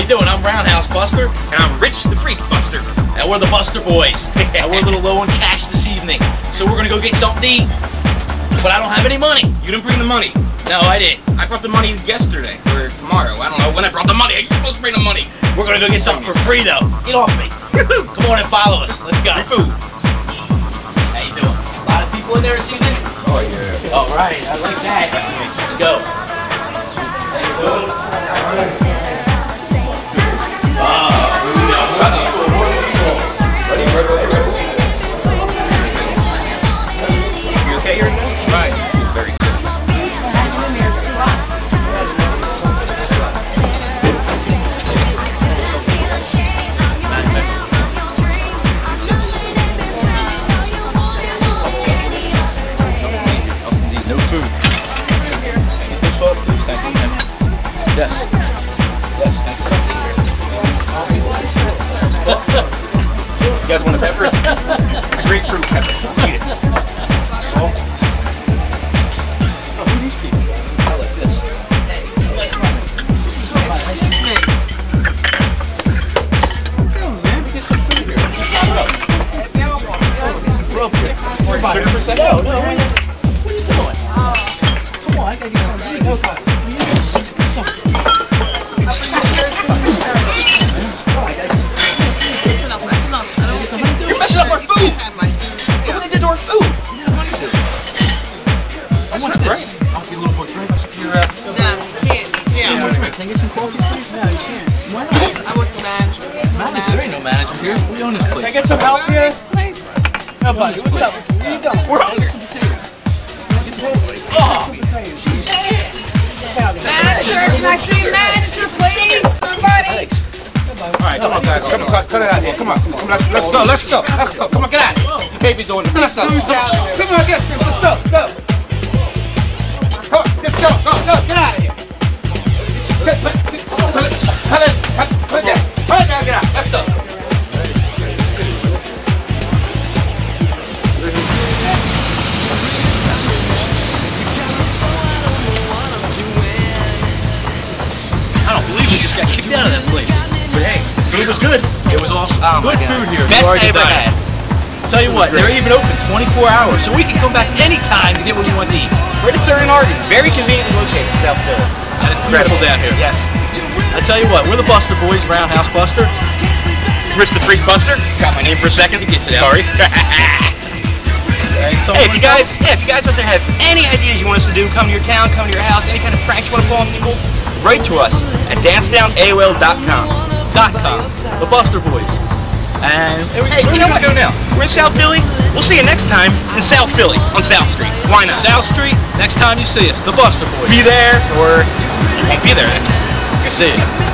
you doing? I'm Roundhouse Buster. And I'm Rich the Freak Buster. And we're the Buster Boys. And we're a little low on cash this evening. So we're gonna go get something to eat. But I don't have any money. You didn't bring the money. No, I didn't. I brought the money yesterday or tomorrow. I don't know when I brought the money. You're supposed to bring the money. We're gonna go get something for free though. Get off me. Come on and follow us. Let's go. Free food. How you doing? A lot of people in there this evening? Oh yeah. All right, I like that. Let's go. How you doing? You okay here again? Right. Very good. No food. Yes. Yes, thank you. You guys want a pepper? It's a grapefruit pepper. Eat it. Salt. Oh, who are these people? I like this. Hey, man, get some food here. Throw up here. Sugar for a second? No. What are you doing? Come on, I gotta get something. You're messing up our food! Look what they did to our food! I want this. I'll get a little more drink. No, you can't. Yeah. Can I get some coffee, please? No, you can't. Why not? I work the manager. Manager? There ain't no manager here. We own this place. Can I get some help here? Place. No, buddy, what's up? What are you doing? We're hungry. Some potatoes. Oh! Manager, can I see manager, please? Somebody. Alright, come on guys, come on, cut it out here. Come on, let's go. Come on, get out. You can't be doing this. Let's go. Come on, let's go. Come on, let's go. Go, get out of here. Cut it down, get out. Let's go. I don't believe we just got kicked out of that place. But hey, the food was good. It was awesome. Good food here. Best I ever had. Tell you what, they're even open 24 hours, so we can come back anytime to get what we want to eat. Right at 3rd and Arden. Very conveniently located in South Philly. And it's beautiful down here. Yes. I tell you what, we're the Buster Boys, Roundhouse Buster. Rich the Freak Buster. Got my name for a second. He gets it out. Sorry. Hey, if you guys out there have any ideas you want us to do, come to your town, come to your house, any kind of pranks you want to pull on people, write to us at dancedownaol.com. The Buster Boys. And Hey, you know what? Now we're in South Philly. We'll see you next time in South Philly on South Street. Why not? South Street, next time you see us, the Buster Boys. Be there, or you won't be there. See ya.